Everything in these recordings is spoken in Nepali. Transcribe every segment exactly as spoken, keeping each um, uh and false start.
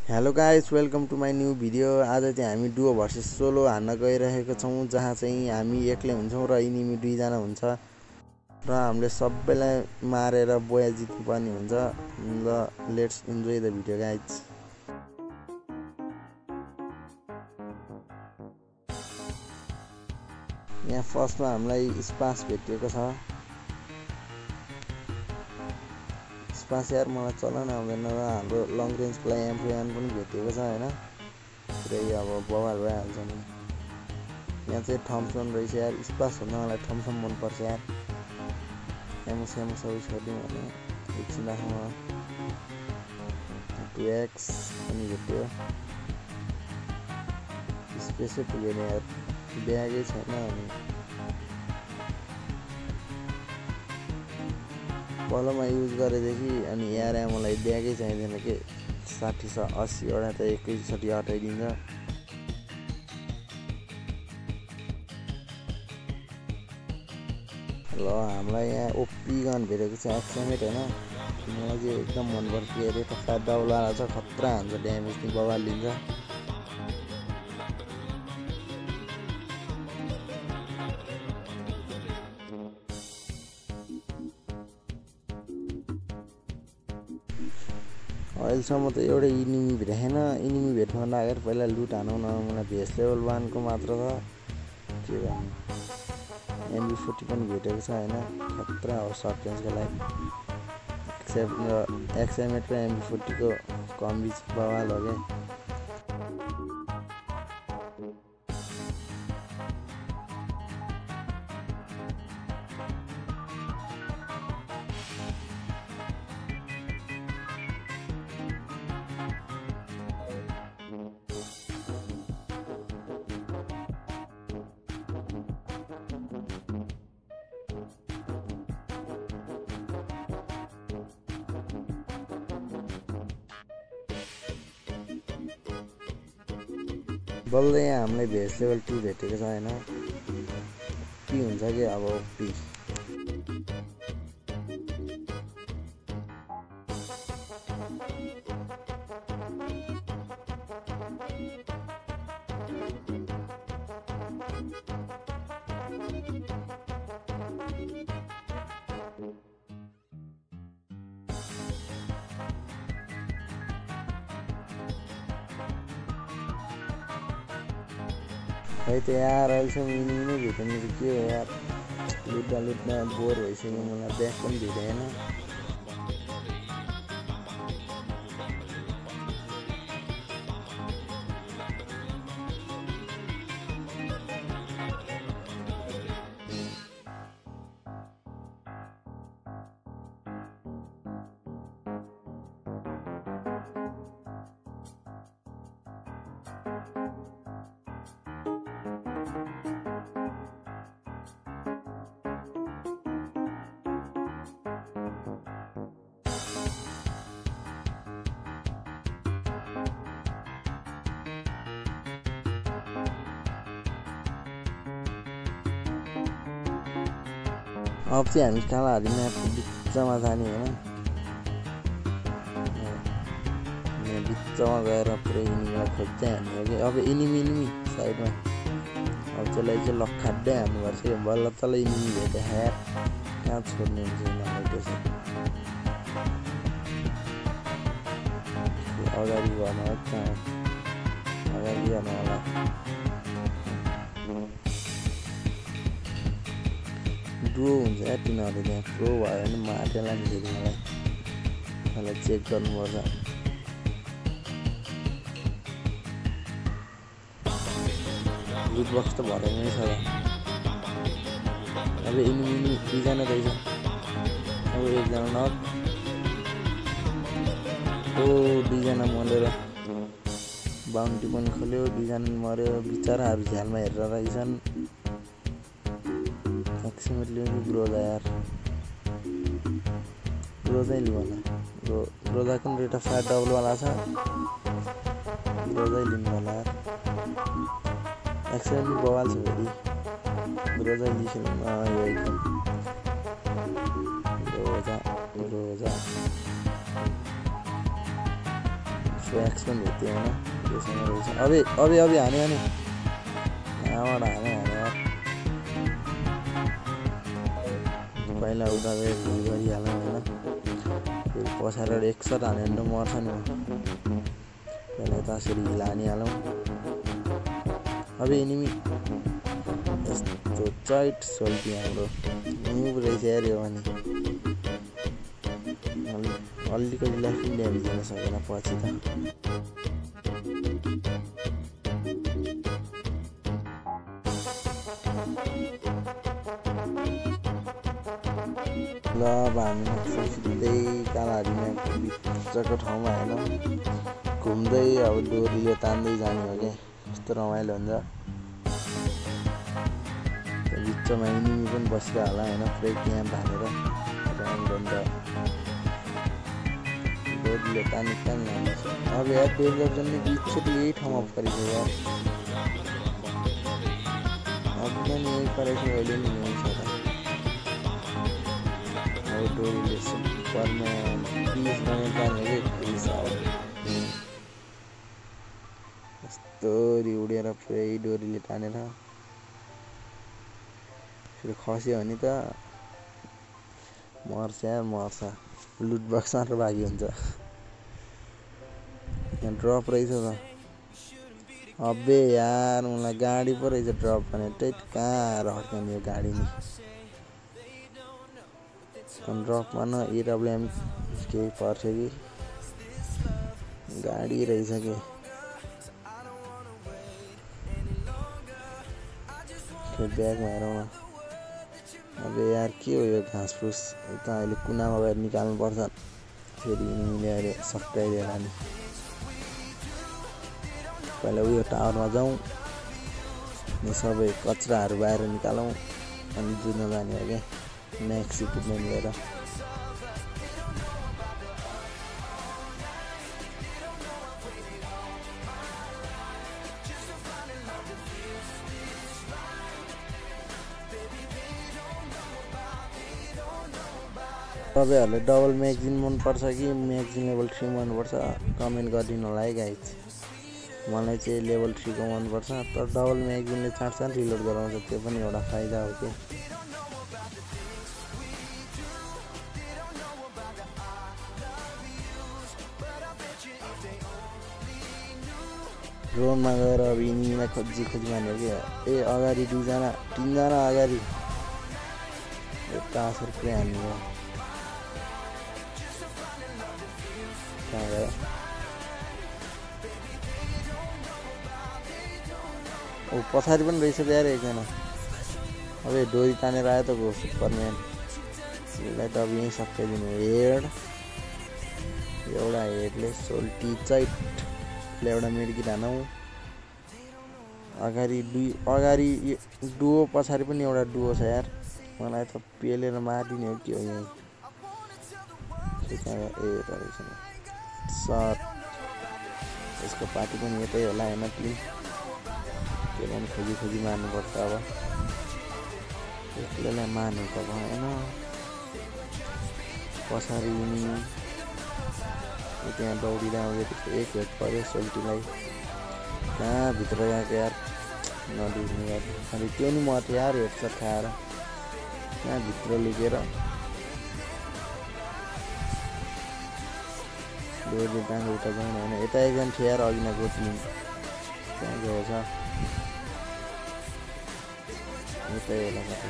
Hello guys, welcome to my new video. आज चाहिँ हामी डुओ भर्सेस सोलो हान्न गइरहेको छौँ, जहाँ चाहिँ हामी एक्लै हुन्छौँ र इनिमी दुईजना हुन्छ र हामीले सबैलाई मारेर बोया जित्नुपर्ने हुन्छ। ल let's enjoy the video guys. यहाँ फर्स्टमा हामीलाई स्पास भेटिएको छ। स्पास यार मलाई चलाउन आउँदैन र हाम्रो लङ रेन्जको लागि एम फोर्टी वन पनि भेटिएको छ हैन। पुरै अब बवाल भइहाल्छ नि। यहाँ चाहिँ थम्सन रहेछ यार। स्पास भन्दा मलाई थम्सन मनपर्छ यार। एमो सेमो सबै छोडिदिउँ भने एकछिन राखौँ। टु एक्स पनि भेट्यो। स्पेसै पुगेन यार, ब्यागै छैन। अनि पहलोमा युज गरेदेखि अनि यार मलाई ब्यागै चाहिँदैन के। साठी स अस्सीवटा त एकैचोटि हटाइदिन्छ। ल हामीलाई यहाँ ओपी गन भेटेको छ एक्सएमेट होइन। मलाई चाहिँ एकदम मनपर्छ। अरे त फ्याट डाउलाला छ, खतरा हान्छ, ड्यामेज नि बवाल लिन्छ। अहिलेसम्म त एउटै इनिमी भेटेन। इनिमी भेट्न लागेर पहिला लुट हानौँ न। मलाई भेस लेभल वानको मात्र छ के भन्नु। एमबी फोर्टी पनि भेटेको छ होइन। खतरा हो सर्ट रेन्जको लागि। एक्सेप एक्सएमएट र एमबी फोर्टीको कम्बी बवाल हो क्या। बल्ल यहाँ हामीलाई भेस लेभल टू भेटेको छ होइन। के हुन्छ कि अब ओपी खै त यार। अहिलेसम्म इनिमी नै भेटेन त के हो यार। लुट्दा लुट्दा बोर भइसक्यो मलाई। ब्याग पनि भेटेन। अब चाहिँ हामी कालाहारी म्यापको बिचमा जाने होइन। यहाँ बिचमा गएर पुरै इनिमीलाई खोज्दै हान्ने हो कि। अब इनिमी इनिमी साइडमा। अब त्यसलाई चाहिँ लक्खाड्दै हान्नुपर्छ कि। बल्ल तल इनिमी भेट्यो यार। कहाँ छोड्ने हुन्छ यिनीहरूलाई त्यसो। अगाडि गर्नु हो कहाँ अगाडि गर्नु होला। डुओ हुन्छ या तिनीहरू त्यहाँ प्रो भयो भने माटेला नि फेरि मलाई। मलाई चेक गर्नुपर्छ। लुट बक्स त भरेमै छ। अब इनिमी इनिमी दुईजना रहेछ। अब एकजना नक। ओ दुईजना मरेर बाउन्टी पनि खोल्यो। दुईजना मऱ्यो। बिचराहरू झ्यालमा हेरेर रहेछन्। एक्सएमएट लियो कि ग्रोजा यार। ग्रोजै लिनु होला। ग्रो ग्रोजाको पनि रेट अफ फायर डबलवाला छ। ग्रोजै लिनु होला यार। एक्सएमएट पनि बवाल छ फेरि। ग्रोजै लिनु यो एकदम ग्रोजा ग्रोजा ट्र्याक्स पनि भेट्यो होइन त्योसँग रहेछ अबे अबे अबे हाने हाने कहाँबाट हाने हाने पहिला उता गएर भुल गरिहालौँ होइन फेरि पछाडिबाट एकसट हाने भने त मर्छ नि पहिला त्यसरी हिल हानिहालौँ अब एनिमी यस्तो चैट सोल्टी हाम्रो न्युब रहेछ यार यो भने अलिकति लाफिङ ड्यामेज दिन सकेन पछि त ल अब हामी सिधै कालाहारीमा बिचको ठाउँमा होइन घुम्दै अब डोरीले तान्दै जाने हो क्या कस्तो रमाइलो हुन्छ बिचमा एनिमी पनि बसिरह होला होइन पुरै क्याम्प हालेर रमाइलो हुन्छ डोरीले तान्ने तान्ने जान्छ अब यार डोरी जन्ने बिचोटि यही ठाउँमा परेको यार अब पनि यही परेको अहिले नि यही छ त अब डोरीले सुपरमा पिस बनाएर तान्ने कि पिस अब यस्तोरी उडेर पुरै डोरीले तानेर फेरि खस्यो भने त मर्छ यार मर्छ लुट बक्स मात्र बाँकी हुन्छ यहाँ ड्रप रहेछ त अबे यार मलाई गाडी पो रहेछ ड्रप भने टैट कहाँ रड्क्याउने यो गाडी नि ड्रपमा न एडब्लुएम केही पर्छ कि गाडी रहेछ कि ब्यागमा हेरौँ न अब यार के हो यो घाँस फुस उता अहिले कुनामा गएर निकाल्नुपर्छ फेरि यिनीले अहिले सकाइदिएर नि पहिला उयो टावरमा जाउँ अनि सबै कचराहरू बाहिर निकालौँ अनि जुन जाने हो क्या म्याक्स इक्विपमेन्ट लिएर तपाईँहरूले डबल म्यागजिन मनपर्छ कि म्यागजिन लेभल थ्री मनपर्छ कमेन्ट गरिदिनु होला है गाइज मलाई चाहिँ लेभल थ्रीको मनपर्छ तर डबल म्यागजिनले चाँड चाँड रिलोड गराउँछ त्यो पनि एउटा फाइदा हो कि ड्रोनमा गएर अब यिनीलाई खोजी खोजी मान्यो कि ए अगाडि दुईजना तिनजना अगाडि यता असर पुरै हान्नु भयो कहाँ गयो ओ पछाडि पनि रहेछ यार एकजना अब डोरी तानेर आयो त गयो सुपरम्यान यसलाई त अब यहीँ सकाइदिनु हेड एउटा हेडले सोल्टी चैट एउटा मेडिकिट हानौँ अगाडि दुई अगाडि डुओ पछाडि पनि एउटा डुओ छ यार मलाई त पेलेर मारिदिने हो कि हो यहीँ ए रहेछ सट यसको पार्टी पनि यतै होला होइन क्लिन त्यसलाई पनि खोजी खोजी मार्नुपर्छ अब एक्लैलाई मार्नु त भएन पछाडि यिनी त्यहाँ दौडिँदा आउँदै एक हेड पऱ्यो सोल्टीलाई कहाँ भित्र गएको यार नदुर्ने यार अनि त्यो नि मर्थ्यो यार हेडसट खाएर कहाँ भित्र लुकेर डोरी डाँडो उता जाउँ होइन यता एकजना थियो यार अघि न गोच्नु कहाँ गएको छ यतै होला कतै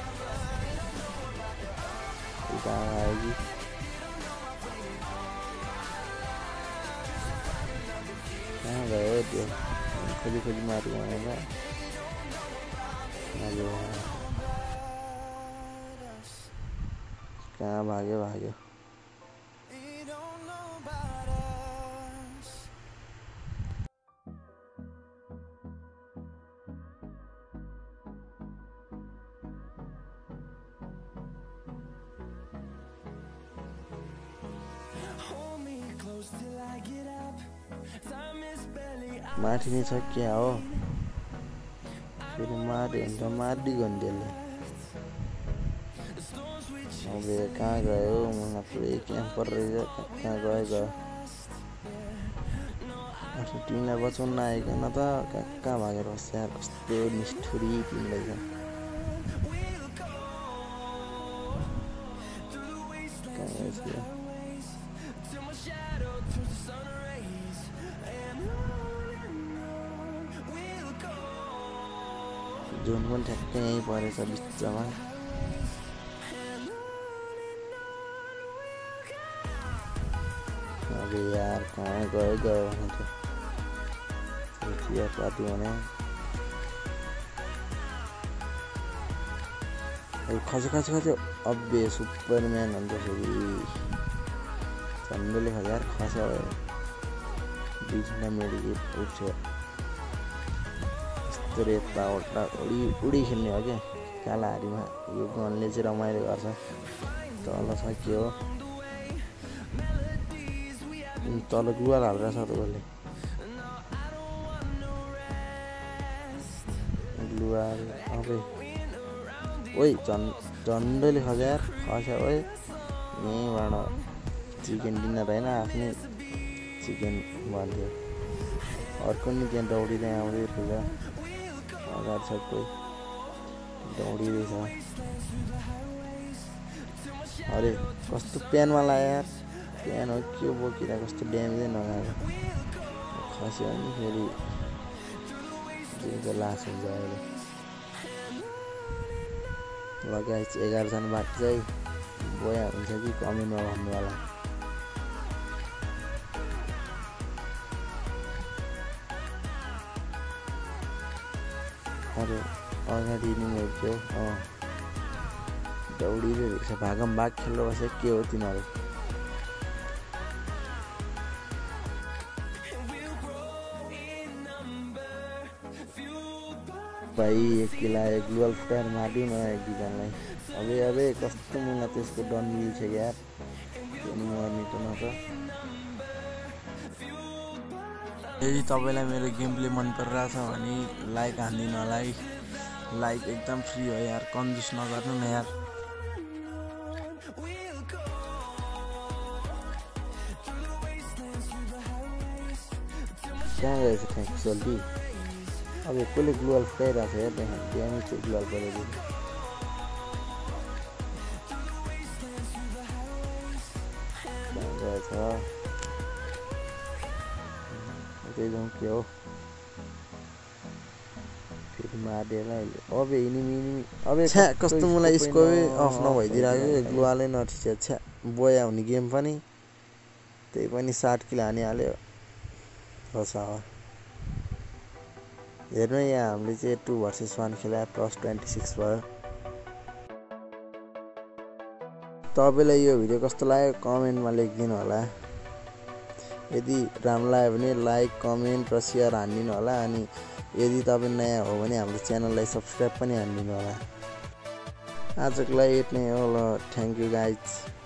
उता आयो कि कहाँ गयो त्यो खोजी खोजी मारेको भनेर कहाँ भाग्यो भाग्यो माथि नै छ क्या हो फेरि मार्यो भने त मारिदियो नि त्यसले अब कहाँ गयो मलाई पुरै क्याम्पर रहेछ कहाँ गयो गयो टिमलाई बचाउन आइकन त कहाँ भागेर बस्छ यार कस्तो निष्ठुरी टिम रहेछ जोन पनि ठ्याक्कै यहीँ परेछ बिचमा अबे यार कहाँ गयो गयो भने पार्टी भने खच्यो खच्यो खच्यो अबे सुपरम्यान अन्त फेरि झन्डैले खच्यो यार खस्यो दुईजना मेडिकेट उठ्यो यस्तो रेतमा ओट्टा उडी उडी खेल्ने हो क्या कालाहारीमा यो गनले चाहिँ रमाइलो गर्छ तल छ के हो तल गुवाल हालेर छ तपाईँले गुवाल अबे ओइ झन् झन्डैले खस्यो यार खस्यो ओइ यहीँबाट चिकन डिनर होइन आफ्नै चिकन भन्थ्यो अर्को नि त्यहाँ दौडिँदै आउँदै रहेछ अगाडि छ कोही दौडिँदैछ अरे कस्तो प्यानमा लाग्यो यार प्यान हो के बोकिँदा कस्तो ड्यामेजै नगएको खस्यो नि फेरि जुन लास हुन्छ अहिले लगाइ एघारजना बाँकी चाहिँ बोया हुन्छ कि कमेन्टमा भन्नु होला अरे अगाडि नि थियो अँ दौडिँदै रहेछ भागम भाग खेल्नु बसेको के हो तिनीहरू भाइ एक किला एक ग्लोबल फ्लेयर मारिदिउँ न एक दुईजनालाई अबे अबे कस्तो मुला त्यसको डन मिल्छ यार मर्ने त न त यदि तपाईँलाई मेरो गेम प्ले मन परिरहेछ भने लाइक हानिदिनु होला है लाइक एकदम फ्री हो यार कन्जुस नगर्नु न यार कहाँ गएछ ठ्याक जल्दी अब कसले ग्लोबल फ्लाइरहेको छ यार त्यहाँ ड्यामेज चाहिँ ग्लोबल परेको गएछ त्यही जाउँ के हो फेरि मारिदिएर अहिले अबे इनिमी इनिमी अबे छ्या कस्तो मलाई यसको अफ नभइदिरहेको ग्लोवालै नठिन्छ छ्या बोया हुने गेम पनि त्यही पनि साठ किलो हानिहाल्यो बस हेर्नु यहाँ हामीले चाहिँ टू भर्सेस वान खेला प्लस ट्वेन्टी सिक्स भयो तपाईँलाई यो भिडियो कस्तो लाग्यो कमेन्टमा लेखिदिनु होला यदि राम्रो लाग्यो भने लाइक कमेन्ट र सेयर हानिदिनु होला अनि यदि तपाईँ नयाँ हो भने हाम्रो च्यानललाई सब्सक्राइब पनि हानिदिनु होला आजको लागि यति नै हो ल थ्याङ्क यू गाइज